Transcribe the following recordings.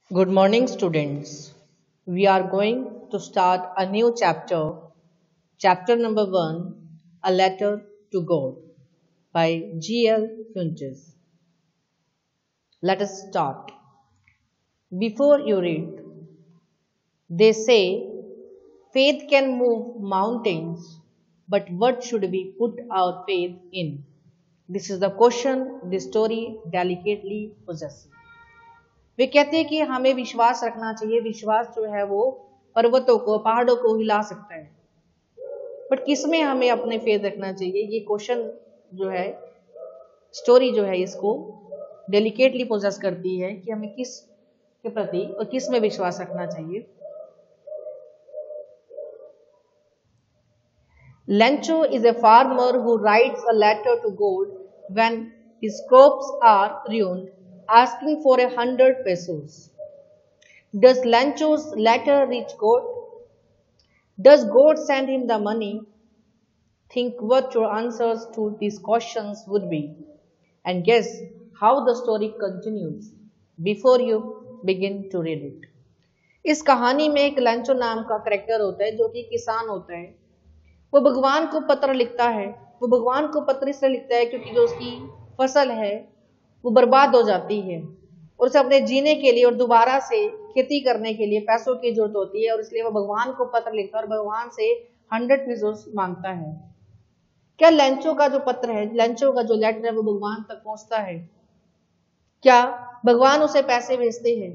Good morning, students. We are going to start a new chapter, chapter number 1, A Letter to God by G.L. Funches. Let us start. Before you read, they say faith can move mountains, but what should we put our faith in? This is the question the story delicately possesses. वे कहते हैं कि हमें विश्वास रखना चाहिए। विश्वास जो है वो पर्वतों को, पहाड़ों को हिला सकता है, बट किस में हमें अपने फेथ रखना चाहिए? ये क्वेश्चन जो है, स्टोरी जो है, इसको डेलिकेटली पोजेस करती है कि हमें किस के प्रति और किस में विश्वास रखना चाहिए। Lencho is a farmer who writes a letter to God when his crops are ruined, asking for 100 pesos. Does Lencho's letter reach God? Does God send him the money? Think what your answers to these questions would be, and guess how the story continues before you begin to read it. इस कहानी में एक Lencho नाम का character होता है जो कि किसान होता है। वो भगवान को पत्र लिखता है। वो भगवान को पत्र इसलिए लिखता है क्योंकि जो उसकी फसल है वो बर्बाद हो जाती है और उसे अपने जीने के लिए और दोबारा से खेती करने के लिए पैसों की जरूरत होती है, और इसलिए वो भगवान को पत्र लिखता है और भगवान से 100 पेसोस मांगता है। क्या लेंचो का जो पत्र है, लेंचो का जो लेटर है, वो भगवान तक पहुंचता है? क्या भगवान उसे पैसे भेजते हैं?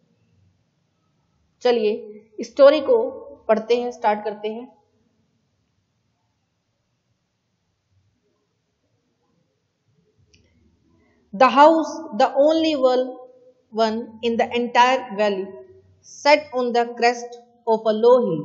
चलिए स्टोरी को पढ़ते हैं, स्टार्ट करते हैं। The house, the only one in the entire valley, sat on the crest of a low hill.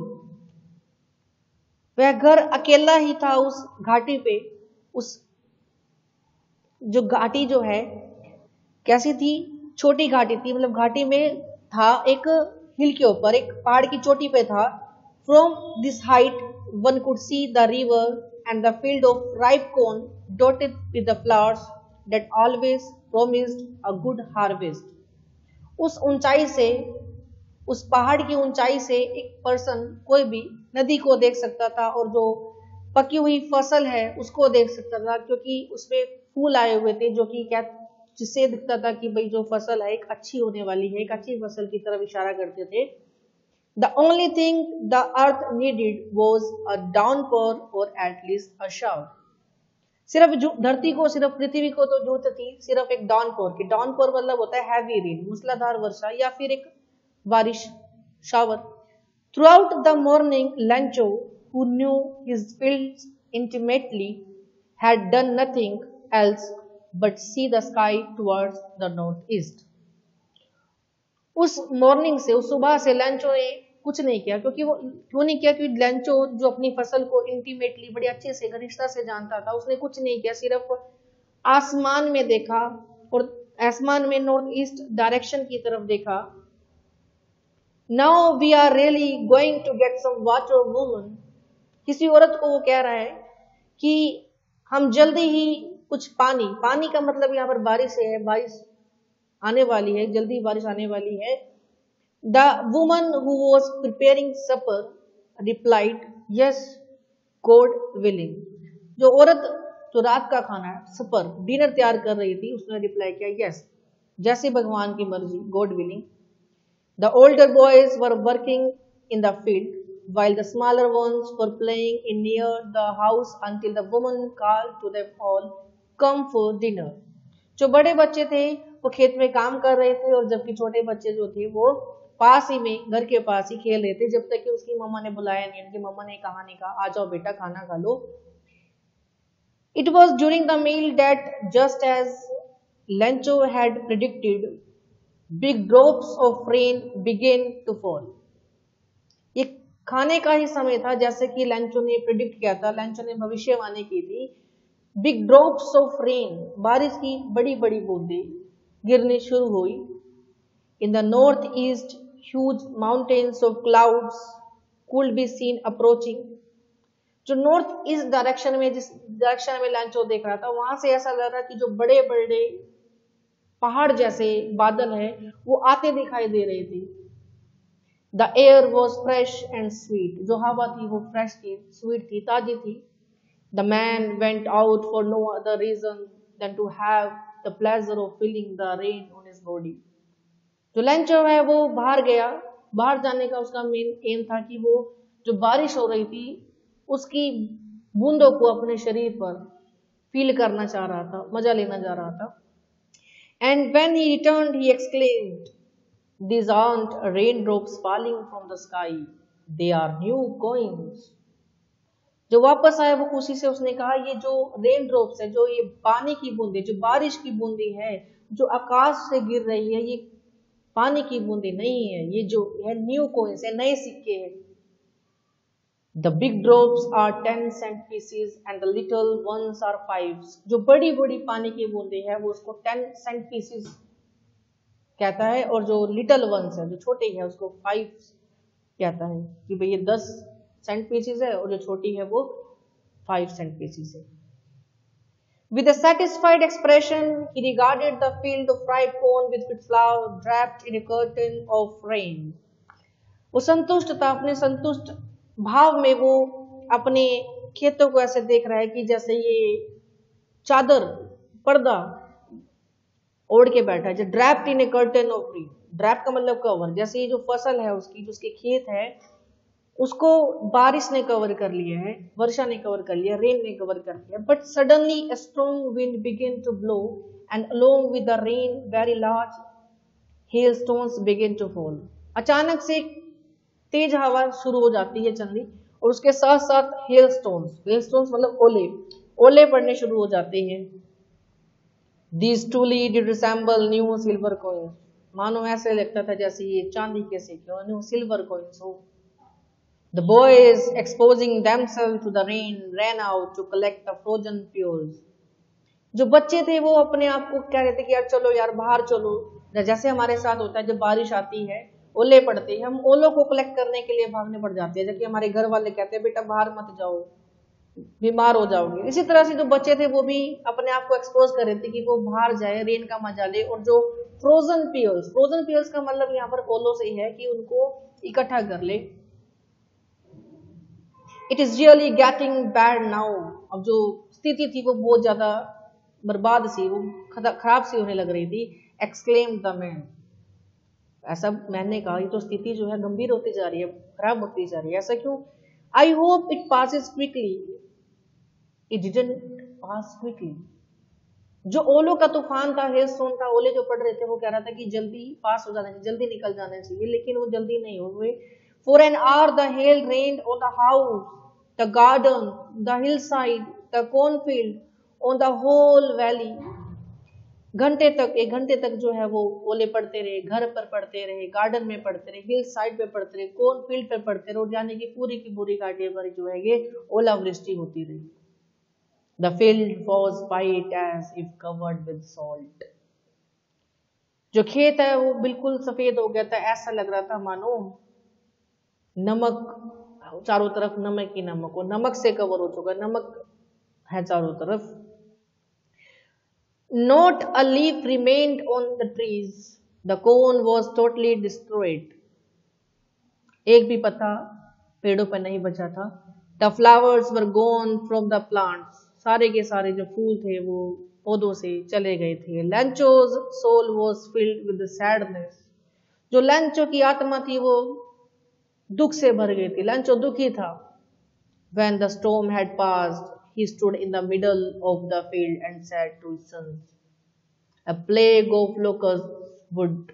वह घर अकेला ही था उस घाटी पे। उस जो घाटी जो है कैसी थी? छोटी घाटी थी, मतलब घाटी में था, एक हिल के ऊपर, एक पहाड़ की चोटी पे था। From this height one could see the river and the field of ripe corn dotted with the flowers that always promised a good harvest. उस ऊंचाई से, उस पहाड़ की ऊंचाई से एक पर्सन, कोई भी, नदी को देख सकता था और जो पकी हुई फसल है उसको देख सकता था, क्योंकि उसमें फूल आए हुए थे जो कि क्या, जिससे दिखता था कि भाई जो फसल है एक अच्छी होने वाली है, एक अच्छी फसल की तरफ इशारा करते थे। The only thing the earth needed was a downpour or at least a shower. सिर्फ धरती को, सिर्फ पृथ्वी को तो जरूरत थी सिर्फ एक डाउनपोर की। डाउनपोर मतलब होता है हैवी रेन, मूसलाधार वर्षा या फिर एक बारिश, shower. Throughout the morning, Lencho, who knew his fields intimately, had done nothing else but see the sky towards the northeast. उस मॉर्निंग से, उस सुबह से लेंचो ने कुछ नहीं किया। क्योंकि वो क्यों नहीं किया? क्योंकि लेंचो जो अपनी फसल को इंटीमेटली, बड़ी अच्छे से, घनिष्ठता से जानता था, उसने कुछ नहीं किया, सिर्फ आसमान में देखा और आसमान में नॉर्थ ईस्ट डायरेक्शन की तरफ देखा। Now we are really going to get some water woman. किसी औरत को वो कह रहा है कि हम जल्दी ही कुछ पानी, पानी का मतलब यहाँ पर बारिश है, बारिश आने वाली है, जल्दी बारिश आने वाली है। The woman who was preparing supper replied, "Yes, God willing." जो औरत जो रात का खाना, सपर, डिनर तैयार कर रही थी, उसने रिप्लाई किया, यस, जैसे भगवान की मर्जी, god willing. The older boys were working in the field while the smaller ones were playing in near the house until the woman called to them all, "Come for dinner." जो बड़े बच्चे थे वो खेत में काम कर रहे थे, और जबकि छोटे बच्चे जो थे वो पास ही में, घर के पास ही खेल रहे थे, जब तक कि उसकी मम्मा ने बुलाया नहीं, उनकी मम्मा ने कहा नहीं, कहा आ जाओ बेटा खाना खा लो। It was during the meal that, just as Lencho had predicted, big drops of rain began to fall. ये खाने का ही समय था, जैसे कि लेंचो ने प्रिडिक्ट किया था, लेंचो ने भविष्यवाणी की थी। बिग ड्रॉप्स ऑफ रेन, बारिश की बड़ी बड़ी बूंदें गिरनी शुरू हुई। In the north east huge mountains of clouds could be seen approaching. जो नॉर्थ ईस्ट डायरेक्शन में, जिस डायरेक्शन में लेंचो देख रहा था, वहां से ऐसा लग रहा कि जो बड़े बड़े पहाड़ जैसे बादल है वो आते दिखाई दे रहे थे। The air was fresh and sweet, जो हवा थी वो फ्रेश थी, स्वीट थी, ताजी थी। The man went out for no other reason than to have the pleasure of feeling the rain on his body. जो लेंचो है वो बाहर गया, बाहर जाने का उसका मेन एम था कि वो जो बारिश हो रही थी उसकी बूंदों को अपने शरीर पर फील करना चाह रहा था, मजा लेना चाह रहा था। And when he returned he exclaimed, these aren't raindrops falling from the sky, they are new coins। जो वापस आया वो खुशी से उसने कहा ये जो रेन ड्रॉप्स है, जो ये पानी की बूंदे, जो बारिश की बूंदी है जो आकाश से गिर रही है, ये पानी की बूंदी नहीं है, ये जो है न्यू कॉइंस है, नए सिक्के हैं। The big drops are 10 cent pieces and the little ones are 5। जो बड़ी बड़ी पानी की बूंदी है वो उसको 10 सेंट पीसेस कहता है, और जो लिटिल वंस है, जो छोटी है, उसको 5 कहता है कि भाई ये 10 सेंट पीसेस है, और जो छोटी है वो 5 सेंट पीसेस है। With a satisfied expression, he regarded the field of ripe corn with its flower wrapped in a curtain of rain। वो संतुष्ट था, अपने संतुष्ट भाव में वो अपने खेतों को ऐसे देख रहा है कि जैसे ये चादर, पर्दा ओढ़ के बैठा है, जो draped in a curtain of rain. Drape का मतलब कवर, जैसे ये जो फसल है उसकी, जो उसके खेत है उसको बारिश ने कवर कर लिया है, वर्षा ने कवर कर लिया, रेन ने कवर कर लिया। But suddenly a strong wind began to blow and along with the rain very large hailstones began to fall. अचानक से तेज हवा शुरू हो जाती है चलनी, और उसके साथ साथ हेलस्टोन्स, हेलस्टोन्स मतलब ओले, ओले पड़ने शुरू हो जाते हैं। These truly did resemble new silver coins। मानो ऐसे लगता था जैसे ये चांदी के सिक्के, न्यू सिल्वर कॉइन्स हो। The boys exposing themselves to the rain ran out to collect the frozen fuels। जो बच्चे थे वो अपने आप को कह रहे थे कि यार चलो यार बाहर चलो, जैसे हमारे साथ होता है जब बारिश आती है, ओले पड़ते हैं, हम ओलों को कलेक्ट करने के लिए भागने पड़ जाते हैं, जबकि हमारे घर वाले कहते हैं बेटा बाहर मत जाओ, बीमार हो जाओगे। इसी तरह से जो बच्चे थे वो भी अपने आप को एक्सपोज कर रहे थे कि वो बाहर जाए, रेन का मजा ले। और जो फ्रोजन पियल्स, फ्रोजन पियल्स का मतलब यहाँ पर ओलों से है कि उनको इकट्ठा कर ले। It is really getting bad now. अब जो स्थिति थी वो बहुत ज्यादा बर्बाद सी, वो खराब सी होने लग रही थी। एक्सक्लेम द मैन, ऐसा मैंने कहा ये तो स्थिति जो है गंभीर होती जा रही है, खराब होती जा रही है, ऐसा क्यों? I hope it passes quickly. It didn't pass quickly। जो ओलो का तूफान था, हेलस्टोन था, ओले जो पड़ रहे थे, वो कह रहा था कि जल्दी पास हो जाना चाहिए, जल्दी निकल जाना चाहिए, लेकिन वो जल्दी नहीं हुए। For an hour the hail rained on the house, the garden, the hillside, the cornfield, on the whole valley। घंटे तक, 1 घंटे तक जो है वो ओले पड़ते रहे, घर पर पड़ते रहे, गार्डन में पड़ते रहे, हिल साइड पे पड़ते रहे, कॉर्नफील्ड पे पड़ते रहे, और जाने की पूरी की पूरी घाटी पर जो है ये ओलावृष्टि होती रही। The field was white as if covered with salt। जो खेत है वो बिल्कुल सफेद हो गया था, ऐसा लग रहा था मानो नमक, चारों तरफ नमक ही नमक हो, नमक से कवर हो चुका, नमक है चारों तरफ। Not a leaf remained on the trees, the corn was totally destroyed। एक भी पत्ता पेड़ों पर नहीं बचा था। The flowers were gone from the plants। सारे के सारे जो फूल थे वो पौधों से चले गए थे। Lencho's soul was filled with sadness। जो लेंचो की आत्मा थी वो दुख से भर गई थी, लेंचो दुखी था। When the storm had passed, he stood in the middle of the field and said to his sons, a plague of locusts would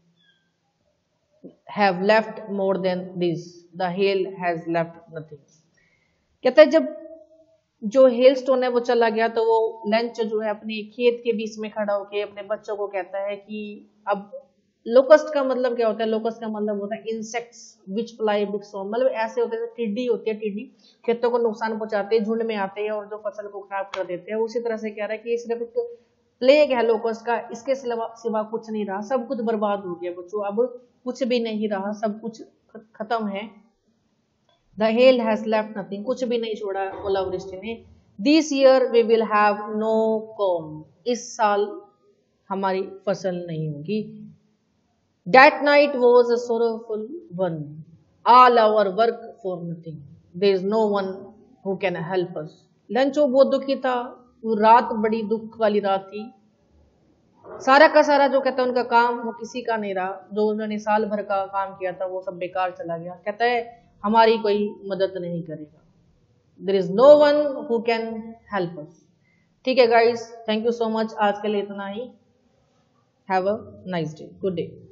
have left more than this, the hail has left nothing। कहता है जब जो hailstone है वो चला गया तो वो लेंचो जो है अपने खेत के बीच में खड़ा होकर अपने बच्चों को कहता है कि अब लोकस्ट का मतलब क्या होता है? लोकस्ट का मतलब होता है insects which fly big storm. मतलब ऐसे होते हैं, टिड्डी होती है, टिड्डी खेतों को नुकसान पहुंचाते हैं, झुंड में आते हैं और जो फसल को खराब कर देते हैं। उसी तरह से कह रहा है कि ये सिर्फ एक प्लेग है लोकस्ट का, इसके सिवा कुछ नहीं रहा, सब कुछ बर्बाद हो गया बच्चों, अब कुछ भी नहीं रहा, सब कुछ खत्म है। The hail has left nothing, कुछ भी नहीं छोड़ा ओलावृष्टि ने। This year we will have no corn, इस साल हमारी फसल नहीं होगी। That night was a sorrowful one. All our work for nothing. There is no one who can help us. Lencho वो बहुत दुखी था, वो रात बड़ी दुख वाली रात थी। सारा का सारा जो कहता है उनका काम वो किसी का नहीं रहा, जो उन्होंने साल भर का काम किया था वो सब बेकार चला गया। कहता है हमारी कोई मदद नहीं करेगा। There is no one who can help us. ठीक है guys, thank you so much, आज के लिए इतना ही। Have a nice day, good day.